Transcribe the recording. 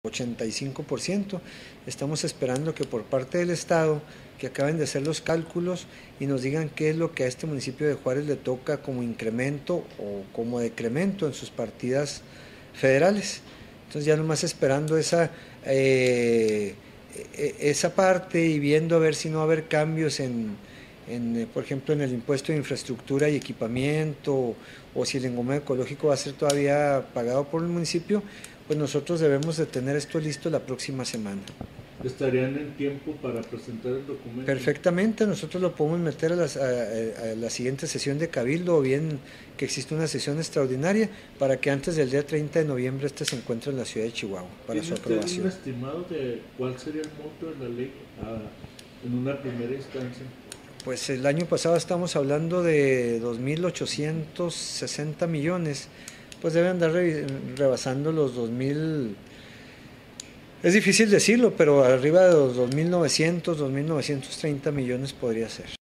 85%. Estamos esperando que por parte del Estado, que acaben de hacer los cálculos y nos digan qué es lo que a este municipio de Juárez le toca como incremento o como decremento en sus partidas federales. Entonces ya nomás esperando esa parte y viendo a ver si no va a haber cambios por ejemplo, en el impuesto de infraestructura y equipamiento, o si el engomado ecológico va a ser todavía pagado por el municipio, pues nosotros debemos de tener esto listo la próxima semana. ¿Estarían en tiempo para presentar el documento? Perfectamente, nosotros lo podemos meter a la siguiente sesión de Cabildo, o bien que existe una sesión extraordinaria para que antes del día 30 de noviembre este se encuentre en la ciudad de Chihuahua para su aprobación. ¿Tiene un estimado de cuál sería el monto de la ley en una primera instancia? Pues el año pasado estamos hablando de 2.860 millones, pues deben andar rebasando los 2.000, es difícil decirlo, pero arriba de los 2.900, 2.930 millones podría ser.